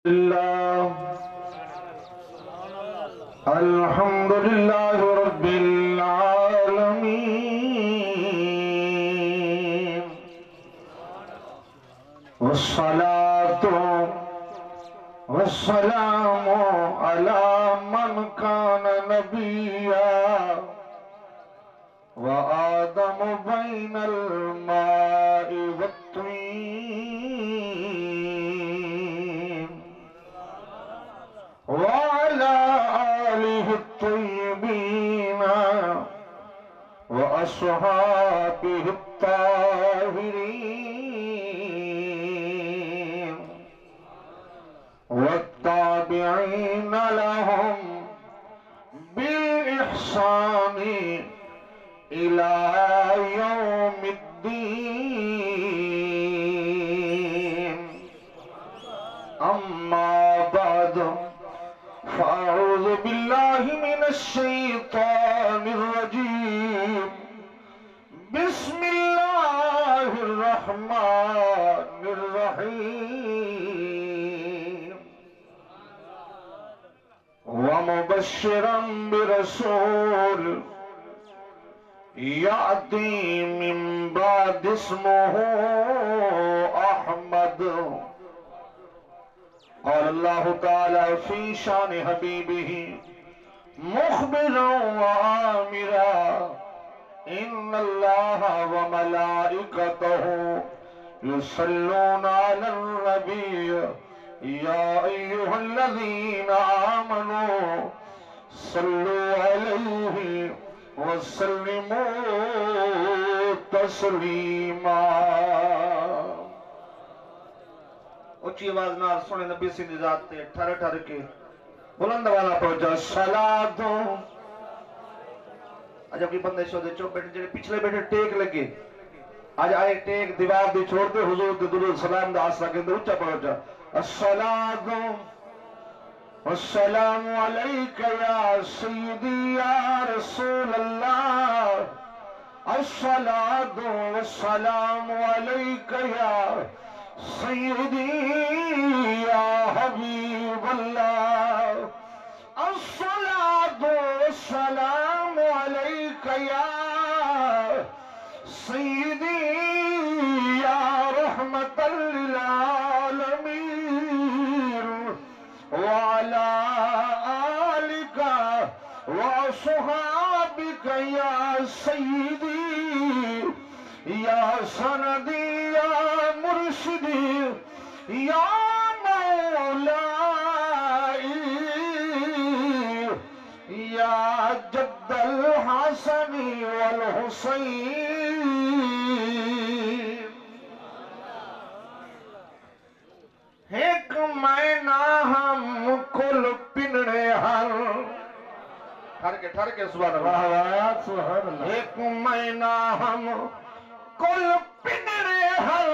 الحمدللہ رب العالمین والصلاة والسلام علی من کان نبیا وآدم بین الماء والطین وعلى آله الطيبين وأصحابه الطاهرين والتابعين لهم بإحسان إلى يوم الدين أما بعد فأعوذ بالله من الشيطان الرجيم بسم الله الرحمن الرحيم ومبشرا برسول يأتي من بعد اسمه أحمد قال الله تعالى في شان حبيبه مخبرا وآمرا إن الله وملائكته يصلون على النبي يا أيها الذين آمنوا صلوا عليه وسلموا تسليما. اچھی آواز نال سونے نبی سی دی ذات تے ٹھر ٹھر کے بلند والا پہنچا صلاۃ. اجب کی بندے شو دے چو بیٹھے جڑے پچھلے بیٹھے ٹیک لگے آج آئے ٹیک دیوار دی چھوڑ دے حضور دے درود سلام دا آسرا کے اندر اچھا پہنچا الصلاۃ والسلام علیک یا سیدی یا رسول اللہ الصلاۃ والسلام علیک یا سیدی یا حبیب اللہ الصلاۃ والسلام علیک یا سیدی یا رحمت للعالمین وعلی آلک وصحابک یا سیدی یا سندی یا مرشدی یا مولائی یا جد الحسن والحسین. ایک مہینہ ہم کل پنڑے ہر ٹھر کے سبحان اللہ. ایک مہینہ ہم کل پنڑے ہر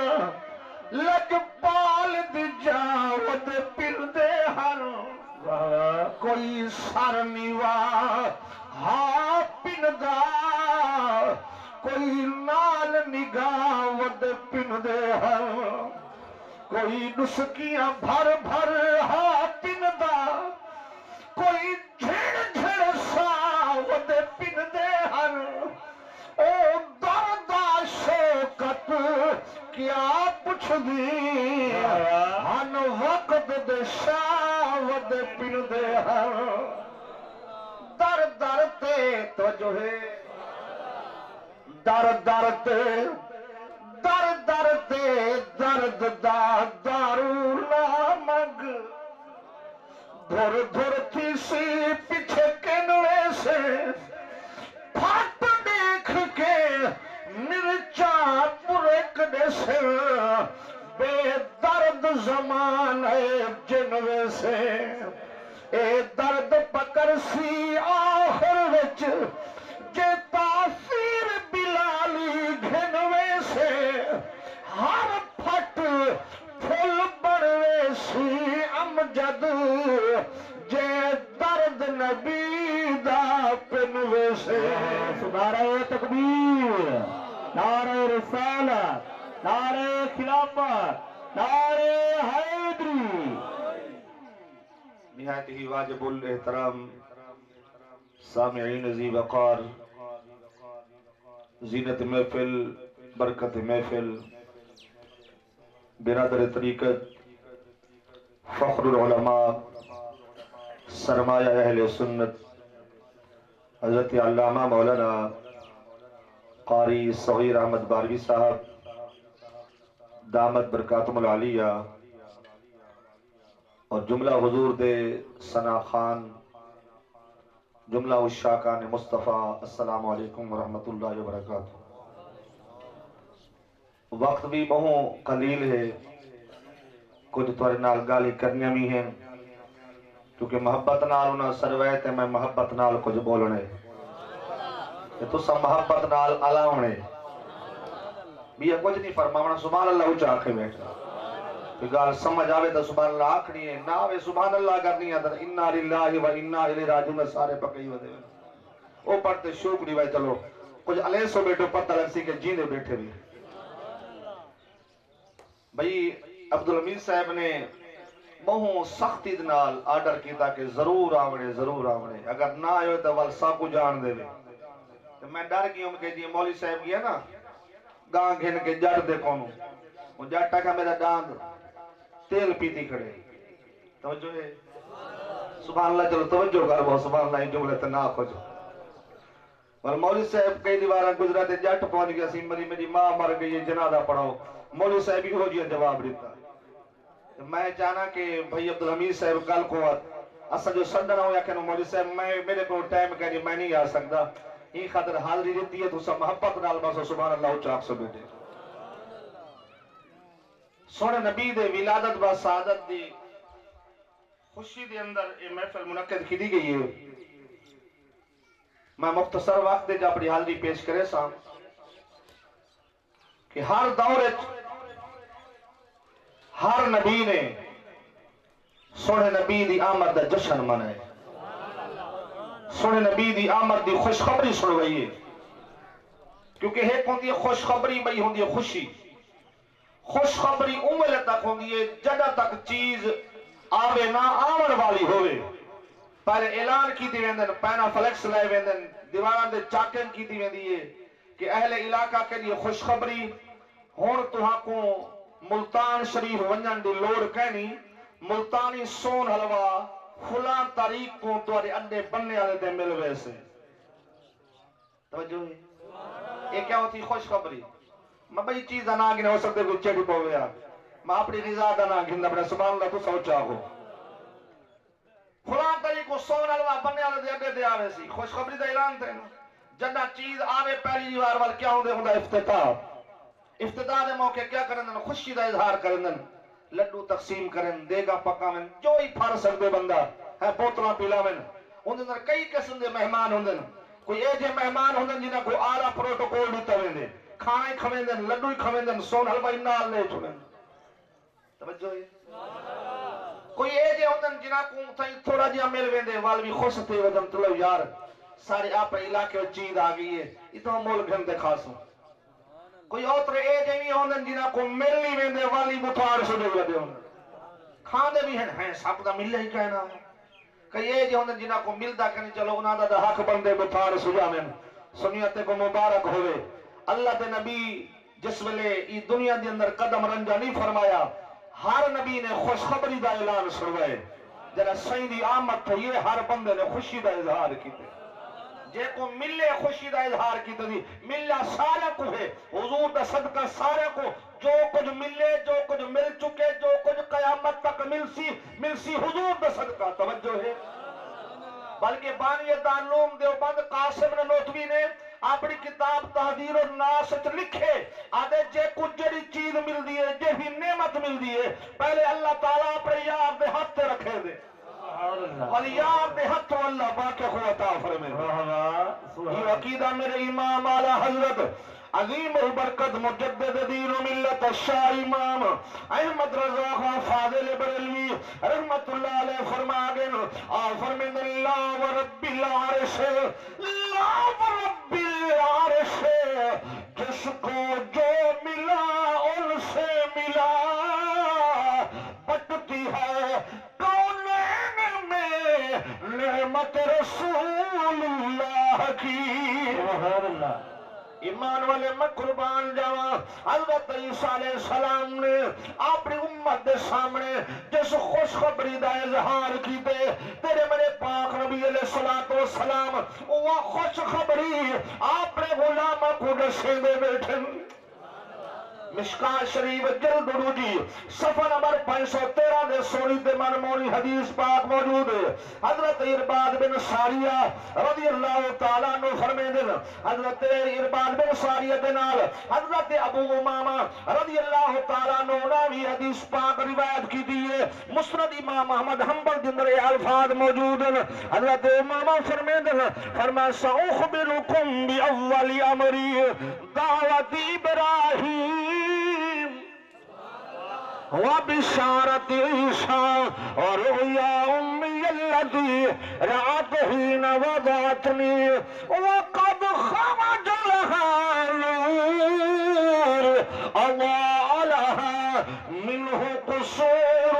لجپال دی جاوت پردے ہر کوئی سر نیوا ہاں پندا کوئی نال نگاوت پندے ہر کوئی نسکیاں بھر بھر ہاں پندا کوئی جھڑ جھڑ ساوت پندے ہر او دردہ شوکت کیا پوچھ دی ہن وقت دے شاوت پندے ہر در در تے توجہ ہے در در تے در در تے درد دا دارو لا مگ دھر دھر تھی سی پیچھے کنوے سے پھٹ دیکھ کے مرچا پرک دے سے بے درد زمانے جنوے سے اے درد پکر سی آخر وچ جے تاثیر بلالی گھنوے سے ہر پھٹ پھل بڑوے سی امجد جے درد نبی دا پنوے سے. نعرہ تکبیر، نعرہ رسالت، نعرہ خلافت، نعرہ حیدری. نہایت ہی واجب الاحترام سامعین ذی وقار، زینت محفل، برکت محفل، برادر طریقت، فخر العلماء، سرمایہ اہل سنت، حضرت علامہ مولانا قاری صغیر احمد بارви صاحب دامت برکاتم العالیہ، اور جملہ حضور دے ثنا خان، جملہ عشاقان مصطفیٰ، السلام علیکم ورحمۃ اللہ وبرکاتہ۔ وقت بھی بہوں قلیل ہے، کچھ تھوڑے نال گالی کرنیاں بھی ہیں، کیونکہ محبت نال انہاں سرویت ہے، میں محبت نال کچھ بولنے کہ تسا محبت نال علاونے بھی کچھ نہیں فرماونا، سبحان اللہ اچھا آنکھیں بیٹھا کہ گال سمجھ آوے تو سبحان اللہ آنکھنی ہے، نہ آوے سبحان اللہ کرنی ہے، انا للہ و انا الیہ راجعون سارے پکئی ہو دے او پڑھتے شکری بھائی، چلو کچھ علیہ سو بیٹھو پتہ لگ سی کہ جینے بیٹھے بھی بھئی۔ عبدالحمید صاحب نے بہوں سختی دنال آرڈر کیتا کہ ضرور آوڑے ضرور آوڑے، اگر نہ آئے تو والسا کو جان دے تو میں ڈر گئی ہوں کہ جی مولوی صاحب گیا نا گاں گھن کے جٹ دے کونوں، وہ جٹ ٹکا میرا ڈاند تیل پیتی کھڑے، توجہ ہے سبحان اللہ، چلو توجہ کر وہ سبحان اللہ، ہی جملے تے نہ کھوجو۔ اور مولوی صاحب کئی دیوارہ گزراتے جٹ پہنچ گیا سی، میری ماں مر گئی، جنازہ پڑھاؤ، مولوی صاحب ہی ہو جی جواب دیتا۔ میں چاہنا کہ بھائی عبدالحمید صاحب کل کو اسا جو سڈنا ہو یا کہ مولوی صاحب میرے کو ٹائم کہ میں نہیں آ سکتا، یہ خاطر حاضری دیتی ہے تو سب محبت نال بس سبحان اللہ اچھا آپ سے بیٹھے۔ سونے نبی دے ولادت با سعادت دی خوشی دے اندر یہ محفل منعقد کی دی گئی ہے۔ میں مختصر وقت دے جا اپنی حاضری پیش کرے سا کہ ہر دور ہر نبی نے سونے نبی دی آمد دا جشن منائے، سونے نبی دی آمد دی خوشخبری سن گئی ہے، کیونکہ ایک ہوندی ہے خوشخبری، بئی ہوندی ہے خوشی۔ خوشخبری اوے تک ہوندی ہے جدہ تک چیز آوے نہ آون والی ہوئے، پہلے اعلان کی دی ویندن، پینا فلیکس لائے ویندن، دیواران دے چاکن کی دی ویندی ہے کہ اہل علاقہ کے لیے خوشخبری ہون تہاں کو ملتان شریف ونجن دی لوڑ کہنی، ملتانی سون حلوہ فلان تاریخ کو توارے انڈے بننے آلے دے مل ویسے، توجہ ہے یہ کیا ہوتی خوشخبری؟ میں بھئی چیز آنا گنے ہو سکتے کوئی چیڑی پوے آ، میں اپنی غذا دانا گھن اپنے سبحان اللہ تو سوچا ہو فلان تاریخ کو سون حلوہ بننے آلے دے انڈے دے آوے سی، خوشخبری دا اعلان تھے نا، جنہ چیز آوے پہلی دیوار وال کیا ہوندے ہوندہ افتتاح، افتتاح دے موقع کیا کرندن، خوشی دا اظہار کرندن، لڈو تقسیم کرن، دیگا پکاویں، جو ہی پھر سکتے بندہ ہے بوتلاں پیلاویں، ان اندر کئی قسم دے مہمان ہوندن، کوئی اے جے مہمان ہوندن جنہاں کوئی آلہ پروٹوکول دیتا ویندے، کھانا ہی کھویندن، لڈو ہی کھویندن، سون حلوہ ہی نال لے چھوڑن، توجہ ہے کوئی اے جے ہوندن جنہاں کو تھوڑا جہاں مل ویندے والوی خوش تھے ودن تلو یار سارے آپ علاقے چیز آگئی ہے اتنا مول گھن دے خاصوں، کوئی اوتر اے جیوی ہوندن جنہاں کو مل نہیں ویندے والی متوار سے دے لدے ہوندن، کھاندے بھی ہیں سب دا ملے ہی کہنا ہے، کئی اے جے ہوندن جنہاں کو ملدہ کرنی چلو انہاں دا حق بندے متوار سجامن، سنیت کو مبارک ہوئے۔ اللہ دے نبی جس ویلے ای دنیا دے اندر قدم رنجا نہیں فرمایا، ہر نبی نے خوشخبری دا اعلان سنوائے، جنہاں سیدی آمد تھا یہ ہر بندے نے خوشی دا اظہار کیتے، جے کو ملے خوشی دا اظہار کیتے دی، ملہ سارے کو ہے، حضور دا صدقہ سارے کو، جو کچھ ملے جو کچھ مل چکے جو کچھ قیامت تک ملسی حضور دا صدقہ، توجہ ہے۔ بلکہ بانی تعلوم دیوبند قاسم ننوتوی نے اپنی کتاب تحذیر الناس لکھے آدھے جے کچھ جڑی چیز مل دیئے جے بھی نعمت مل دیئے پہلے اللہ تعالیٰ پر یار دے ہاتھ رکھے دے اور یار دے ہاتھ اللہ باقی خواتا فرمے۔ یہ عقیدہ میرے امام اعلیٰ حضرت عظیم البرکت مجدد دین و ملت شاہ امام احمد رضا خان فاضل بریلوی رحمت اللہ علیہ فرما گئن فرمین اللہ و رب العرش اللہ و رب العرش جس کو جو ملا ان سے ملا بٹتی ہے کونین میں خدمت رسول اللہ کی. سبحان اللہ. ایمان والے میں قربان جاواں. حضرت عیسیٰ علیہ السلام نے اپنی امت دے سامنے جس خوشخبری دا اظہار کیتے تیرے میرے پاک نبی علیہ السلام وہ خوشخبری اپنے غلاماں کو دسے دے بیٹھے. مشکاہ شریف جلد دوجی صفحہ نمبر 513 دے سونی تے منمونی حدیث پاک موجود ہے. حضرت ارباد بن ساریہ رضی اللہ تعالیٰ عنہ فرمیندے حضرت ارباد بن ساریہ دے نال حضرت ابو امامہ رضی اللہ تعالیٰ عنہ ناوی حدیث پاک روایت کی دیئے. مسند امام احمد حنبل دے اندر الفاظ موجود ہیں. حضرت امامہ فرمیندے فرمایا سأخبرکم بأول امری دعوت ابراہیم وبشارت عیسیٰ ورؤیا امی التي رأت حين وضعتنی وقد خرج لها نور اضاء لها منه قصور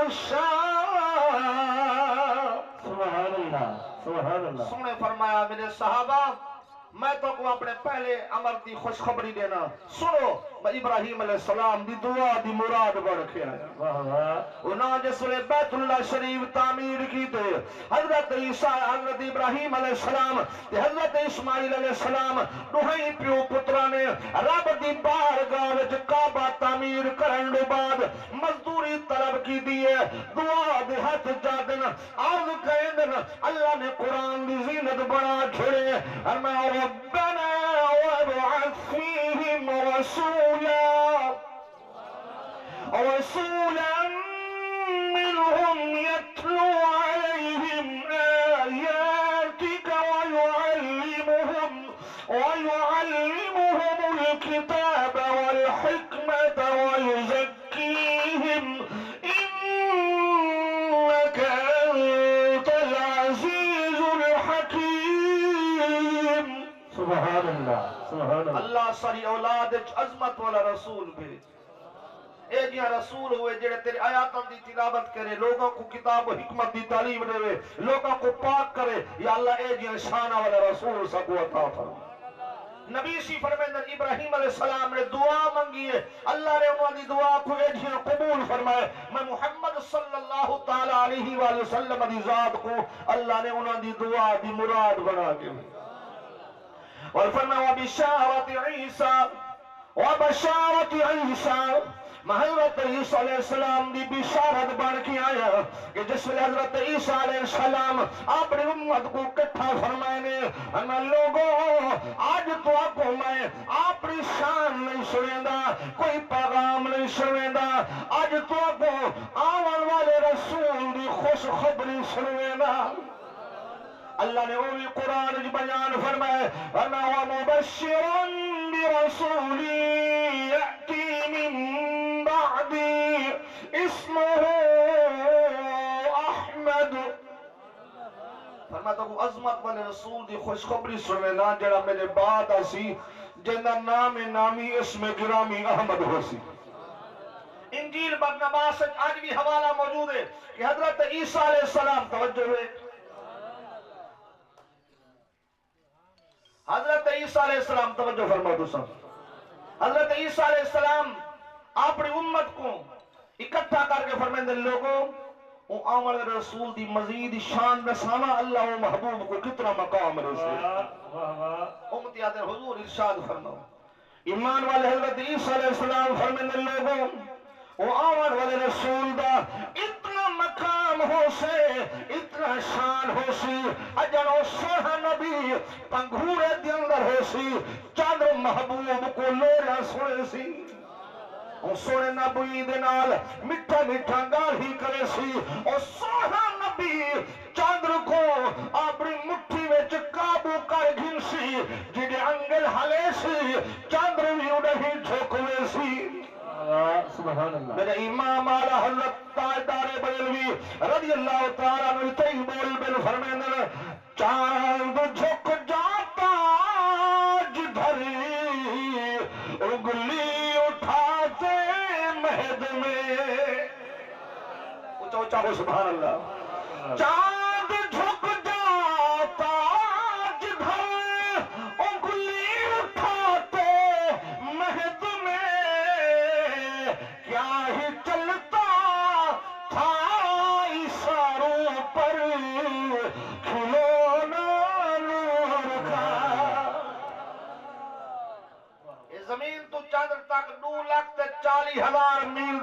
الشام. سبحان اللہ سبحان اللہ. سونے فرمایا میرے صحابہ میں تو کو اپنے پہلے امر دی خوشخبری دینا. سنو میں ابراہیم علیہ السلام دی دعا دی مراد بڑھ کے آیا. انہاں جس لئے بیت اللہ شریف تعمیر کی تے حضرت عیسیٰ حضرت ابراہیم علیہ السلام تے حضرت اسماعیل علیہ السلام دوہیں پیو پترا نے رب دی بارگاہ وچ کعبہ تعمیر کرن دے بعد مزدوری طلب کی دیئے دعا دے ہاتھ جادن عرض کہندن اللہ نے قرآن دی زینت بنا چھڑے ربنا وابعث فيهم رسولا منهم يتلو عليهم آياتك ويعلمهم الكتاب والحكمة ويزكيهم إنك أنت العزيز الحكيم. سبحان اللہ سبحان اللہ. اللہ ساری اولاد عظمت والا رسول بھیج. اے جیاں رسول ہوئے جڑے تیرے آیاتاں دی تلاوت کرے لوگوں کو کتاب و حکمت دی تعلیم دے لوگوں کو پاک کرے. یا اللہ اے جیاں شانہ والا رسول سکو عطا فرما. نبی سی فرمیندن ابراہیم علیہ السلام نے دعا منگی ہے اللہ نے انہوں دی دعا کو اے جیاں قبول فرمائے. میں محمد صلی اللہ تعالیٰ علیہ وآلہ وسلم دی ذات کو اللہ نے انہوں دی دعا دی مراد بنا کے اور فرمایا وبشارت عیسیٰ حضرت عیسیٰ علیہ السلام دی بشارت بن کے آیا کہ جس میں حضرت عیسیٰ علیہ السلام اپنی امت کو کٹھا فرمائے نے میں لوگوں آج تو آپ کو میں اپنی شان نہیں سنیندہ کوئی پیغام نہیں سنیندہ آج تو آپ کو آون والے رسول دی خوش خبری سنیندہ. اللہ نے وہ قرآن بیان فرمائے وَمُبَشِّرًا بِرَسُولٍ يَأْتِي مِن بَعْدِي اسْمُهُ أَحْمَدُ. فرمایا تو عظمت والے رسول دی خوشخبری سننا جڑا میرے بعد آسی جنہ نام نامی اسم گرامی احمد ہو سی. انجیل برنباس آج بھی حوالہ موجود ہے کہ حضرت عیسیٰ علیہ السلام توجہ ہوئے حضرت عیسیٰ علیہ السلام توجہ فرما دوسرا. حضرت عیسیٰ علیہ السلام اپنی امت کو اکٹھا کر کے فرمائیں لوگوں وہ آمد رسول دی مزید شان نسانا اللہ و محبوب کو کتنا مقام رسول. امتیات حضور ارشاد فرماؤ ایمان والے حضرت عیسیٰ علیہ السلام فرمائیں لوگوں وہ آمد والے رسول دا اتنا مقام ہو سے اتنا شان ہو سی اجنو سوہا نبی پنگھورے دی اندر ہو سی چاند محبوب کو لولا سوڑے سی اور سوڑے نبی دنال مٹھا مٹھا گال ہی کرے سی اور سوہا نبی چاندر کو اپنی مٹھی وچ قابو کر گھن سی جڑے انگل ہلے سی چاندر بھی انہیں جھوکوے سی. سبحان اللہ. میرے امام اعلی حضرت تاجدار بریلوی رضی اللہ تعالیٰ عنہ تئی بول بن فرمیندن چاند جھک جاتا جدھر انگلی اٹھاتے مہد میں. اونچا اونچا ہو سبحان اللہ. چاند جھک جاتا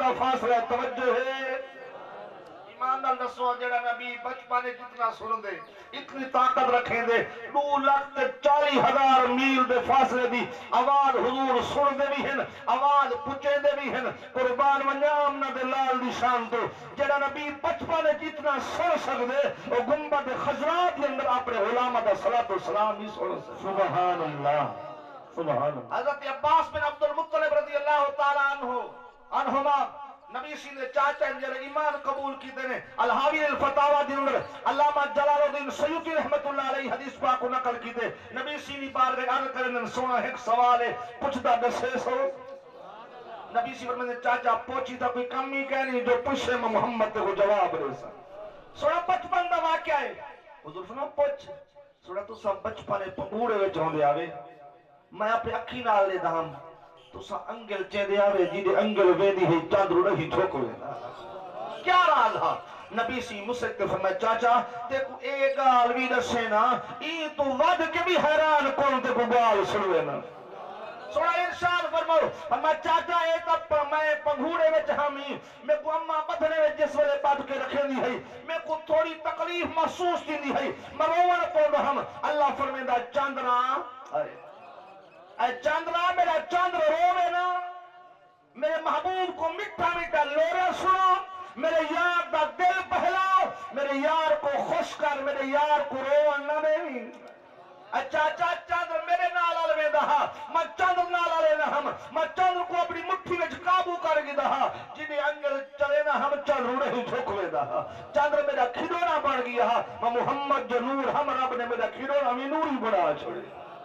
دا فاصلہ توجہ ہے ایمان نال دسو جڑا نبی بچپن جتنا سن دے اتنی طاقت رکھیں دے 2,40,000 میل دے فاصلے دی آواز حضور سن دے بھی ہیں آواز پچے دے بھی ہیں قربان ونجام نہ دے لال دی شان تو جڑا نبی بچپن جتنا سن سکدے او گنبد خضرات دے اندر اپنے علامہ دا صلاۃ و سلام بھی سن سکدے سبحان اللہ سبحان اللہ حضرت عباس بن عبد المطلب رضی اللہ تعالی عنہما نبی سی نے چاچا جڑے ایمان قبول کیتے نے الحاوی الفتاوی دے اندر علامہ جلال الدین سیوطی رحمت اللہ علیہ حدیث پاک کو نقل کیتے نبی سی نے بارگاہ عرض کرن سونا ایک سوال ہے پوچھدا دسے سو نبی سی فرماتے چاچا پوچھی تا کوئی کم ہی کہنی جو پوچھے محمد کو جواب دے سونا بچپن دا واقعہ ہے حضور سنا پوچھ سونا تو سب بچپن پنگوڑے وچ ہوندے آوے میں اپنے اکھی نال لے دام تو سا انگل چیندے آوے جی دے انگل ویندی ہے چاندر نہیں ٹھوکو ویندا کیا راز ہا نبی سی مسک فرمایا چاچا تے کو اے گال وی دسے نا ای تو ود کے بھی حیران کون تے کو گال سنوے نا سونا ارشاد فرماؤ فرمایا چاچا اے تب میں پنگھوڑے وچ ہامی میں کو اما بدھنے وچ جس ویلے بد کے رکھندی ہے میں کو تھوڑی تکلیف محسوس تھیندی ہے میں روون پوندا ہم اللہ فرمیندا چاندرا اے چاندرا میرا چاندر روے نا میرے محبوب کو مٹھا مٹھا لورا سنو میرے یار دا دل بہلاؤ میرے یار کو خوش کر میرے یار کو روان نہ دے چاچا چاندر میرے نال آلوے دہا میں چاندر نال آلے نہ ہم میں چاندر کو اپنی مٹھی میں قابو کر گی دہا جنہیں انگل چلے نہ ہم چاندر نہیں جھوکوے دہا چاندر میرا کھڑونا بڑھ گیا میں محمد جو نور ہم رب نے میرا کھڑونا میں نوری بڑھا چھوڑے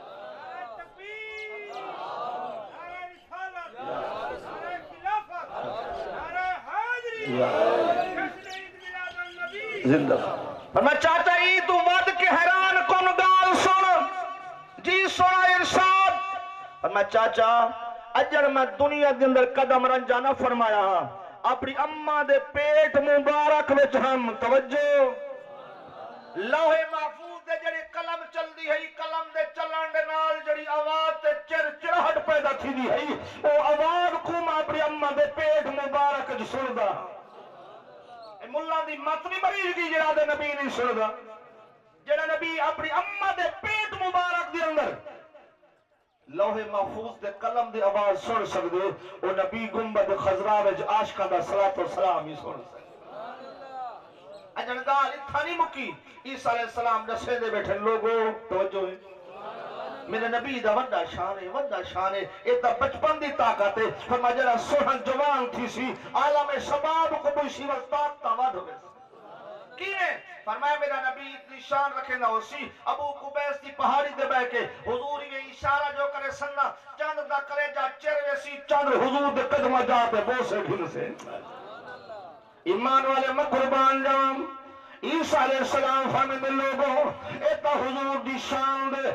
زندہ فرمایا چاچا ای تو ود کے حیران کون گال سن جی سونا ارشاد فرمایا چاچا اجر میں دنیا دے اندر قدم رنجا نہ فرمایا اپنی اماں دے پیٹ مبارک وچ ہم توجہ لوح محفوظ دے جڑی قلم چل دی ہے قلم دے چلن دے نال جڑی آواز تے چرچراہٹ پیدا تھی دی ہے او آواز کو میں اپنی اماں دے پیٹ مبارک وچ سندا ملا دی متنی مریض کی جڑا دے نبی نہیں سندا جڑا نبی اپنی اماں دے پیٹ مبارک دے اندر لوح محفوظ دے قلم دے آواز سن سکدے او نبی گنبد خضرا وچ عاشقاں دا صلاۃ و سلام ہی سن سکدے اجن گال اتھا نہیں مکی عیسیٰ علیہ السلام دسے دے بیٹھے لوگوں توجہ ہے میرے نبی دا وڈا شان ہے اے تا بچپن دی طاقت ہے فرمایا جڑا سوہن جوان تھی سی عالم شباب کو بوشی وقت ود ہوئے کینے فرمایا میرا نبی اتنی شان رکھے نہ ہو سی ابو قبیس کی پہاڑی دے بے کے حضور یہ اشارہ جو کرے سننا چاند دا کرے جا چروے سی چاند حضور دے قدمہ جاتے بوسے گھن سے ایمان والے مقربان جام عیسیٰ علیہ السلام فرمائے لوگوں ایتا حضور دی شان دے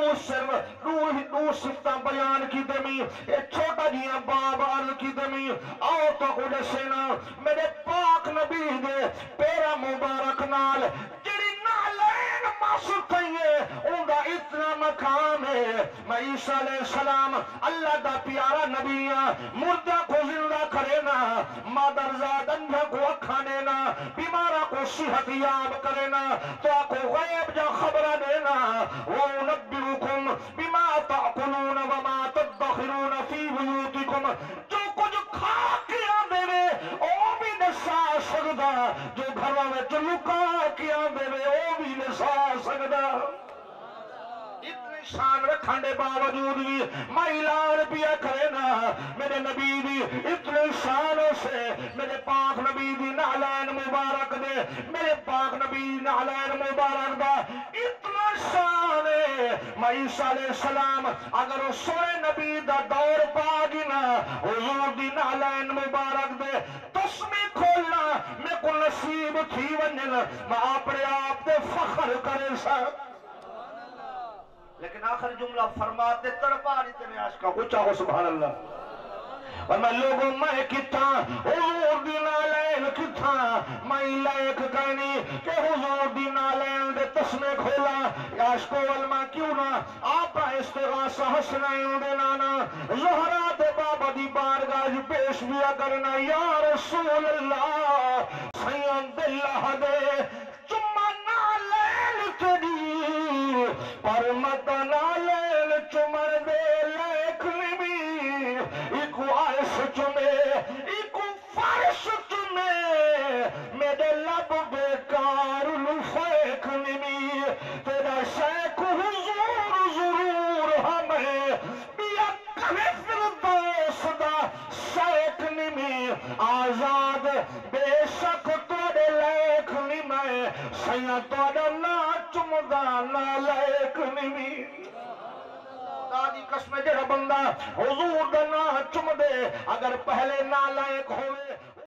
دو صفتہ بیان کی دمی اے چھوٹا جیاں باب عرض کی دمی آؤ تو خود سینا میرے پاک نبی دے پیرا مبارک نال جڑی نالین محسوس کھئیے ان دا اتنا مقام ہے میں عیسیٰ علیہ السلام اللہ دا پیارا نبی مردہ کو زندہ کرے نا مادر زاد انجھا کو اکھانے نا بیمارہ کو صحت یاب کرنا تو آپ کو غیب جا خبرہ دینا وَأُنَبِّئُكُمْ بِمَا تَأْكُلُونَ وَمَا تَدَّخِرُونَ فِي بُيُوتِكُمْ جو کچھ کھا کیا دے او بھی نسا سکدا جو گھروں میں جو لکا کیا دے او بھی نسا سکدا اتنی شان رکھن دے باوجود بھی میں اعلان پیا کرے نا میرے نبی دی اتنی شانوں سے میرے پاک نبی دی نعلین مبارک دے میرے پاک نبی نعلین مبارک دا اتنا شان ہے میں عیسیٰ علیہ السلام اگر وہ سوئے نبی دا دور پاگی نا حضور دی نعلین مبارک دے تسمی کھولنا میں کو نصیب تھی ونجن میں اپنے آپ دے فخر کرے سکتا لیکن آخر جملہ فرماتے تڑپا نہیں تیرے عاشقہ کو چاہو سبحان اللہ اور میں لوگوں میں کتا حضور دی نالین کتا میں لائق کہنی کہ حضور دی نالین دے تسمے کھولا یا عاشق علما کیوں نہ آپ استغاثہ حسنین دے نانا زہرا دے بابا دی بارگاہ پیش بیا کرنا یا رسول اللہ سید اللہ دے چمہ نالین تیری پر مت نالین چمر دے لیک نمی ایکو عرش چمے ایکو فرش چمے میرے لب بیکار لفیک نمی تیرا شیخ حضور ضرور ہمیں بیا کنے فردوس دا شیخ نمی آزاد بے شک توڑے لیک نمی سیاں توڑا نا چمدہ نا لیک نمی دی قسم جڑا بندہ حضور دا نا چم دے اگر پہلے نا لائق ہوئے